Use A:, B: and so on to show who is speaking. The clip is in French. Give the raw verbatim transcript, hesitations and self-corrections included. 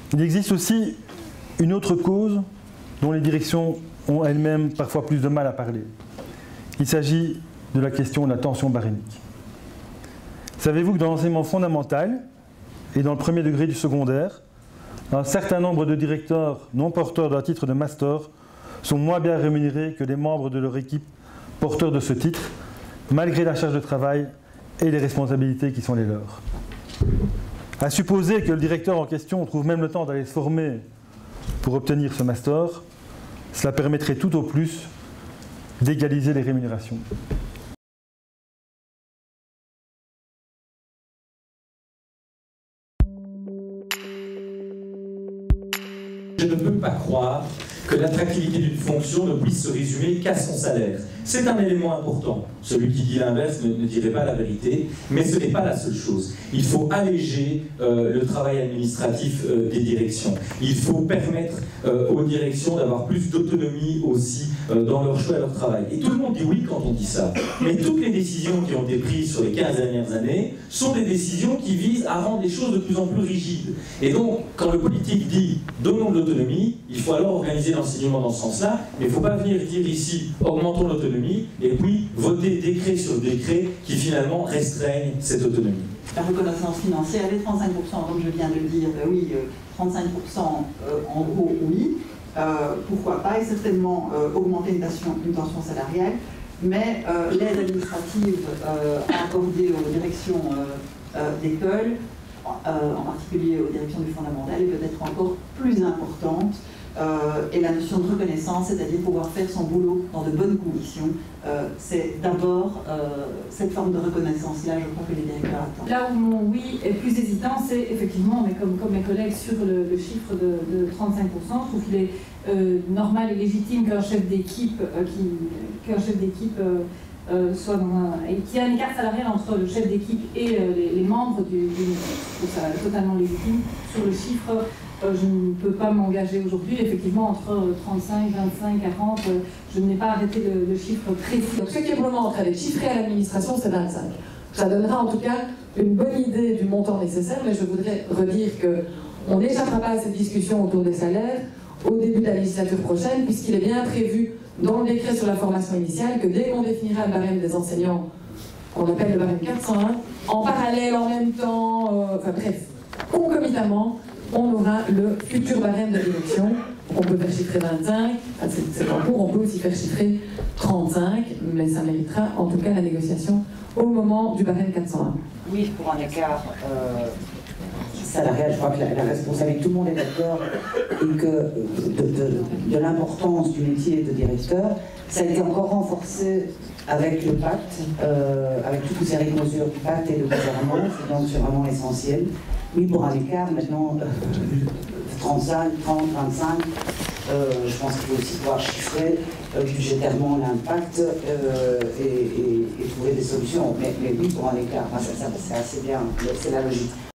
A: Il existe aussi une autre cause dont les directions ont elles-mêmes parfois plus de mal à parler. Il s'agit de la question de la tension barémique. Savez-vous que dans l'enseignement fondamental et dans le premier degré du secondaire, un certain nombre de directeurs non porteurs d'un titre de master sont moins bien rémunérés que les membres de leur équipe porteurs de ce titre, malgré la charge de travail et les responsabilités qui sont les leurs. À supposer que le directeur en question trouve même le temps d'aller se former pour obtenir ce master, cela permettrait tout au plus d'égaliser les rémunérations.
B: Je ne peux pas croire que l'attractivité d'une fonction ne puisse se résumer qu'à son salaire. C'est un élément important. Celui qui dit l'inverse ne, ne dirait pas la vérité, mais ce n'est pas la seule chose. Il faut alléger euh, le travail administratif euh, des directions. Il faut permettre euh, aux directions d'avoir plus d'autonomie aussi euh, dans leur choix et leur travail. Et tout le monde dit oui quand on dit ça. Mais toutes les décisions qui ont été prises sur les quinze dernières années sont des décisions qui visent à rendre les choses de plus en plus rigides. Et donc, quand le politique dit « donnons de l'autonomie », il faut alors organiser l'enseignement dans ce sens-là, mais il ne faut pas venir dire ici « augmentons l'autonomie » et puis voter décret sur décret qui finalement restreignent cette autonomie.
C: La reconnaissance financière, les trente-cinq pour cent, comme je viens de le dire, ben oui, trente-cinq pour cent euh, en gros, oui, euh, pourquoi pas, et certainement euh, augmenter une tension, une tension salariale, mais euh, l'aide administrative euh, accordée aux directions euh, euh, d'école, euh, en particulier aux directions du fondamental, est peut-être encore plus importante. Euh, et la notion de reconnaissance, c'est-à-dire pouvoir faire son boulot dans de bonnes conditions, euh, c'est d'abord euh, cette forme de reconnaissance-là, je crois que les directeurs attendent.
D: Là où mon oui est plus hésitant, c'est effectivement, mais comme, comme mes collègues, sur le, le chiffre de, de trente-cinq pour cent, je trouve qu'il est euh, normal et légitime qu'un chef d'équipe euh, qui, qu'un chef d'équipe euh, euh, soit dans un, et qu'il y a un écart salarial entre le chef d'équipe et euh, les, les membres du, du je trouve ça totalement légitime. Sur le chiffre, Euh, je ne peux pas m'engager aujourd'hui, effectivement, entre trente-cinq, vingt-cinq, quarante, euh, je n'ai pas arrêté le, le chiffre précis.
E: Donc ce qui est pour le moment en train d'être chiffré à l'administration, c'est vingt-cinq. Ça donnera en tout cas une bonne idée du montant nécessaire, mais je voudrais redire qu'on n'échappera pas à cette discussion autour des salaires au début de la législature prochaine, puisqu'il est bien prévu dans le décret sur la formation initiale que dès qu'on définira le barème des enseignants, qu'on appelle le barème quatre cent un, en parallèle, en même temps, euh, enfin bref, concomitamment, on aura le futur barème de l'élection. On peut faire chiffrer vingt-cinq, c'est en cours, on peut aussi faire chiffrer trente-cinq, mais ça méritera en tout cas la négociation au moment du barème quatre cent un.
F: Oui, pour un écart euh, salarial, je crois que la, la responsabilité, tout le monde est d'accord, et que de, de, de l'importance du métier de directeur, ça a été encore renforcé avec le pacte, euh, avec toutes les séries de mesures du pacte et de gouvernance, donc c'est vraiment essentiel. Oui, pour un écart, maintenant, euh, trente-cinq, trente, vingt-cinq, euh, je pense qu'il faut aussi pouvoir chiffrer euh, budgétairement l'impact euh, et, et, et trouver des solutions. Mais, mais oui, pour un écart, enfin, ça, ça, c'est assez bien, c'est la logique.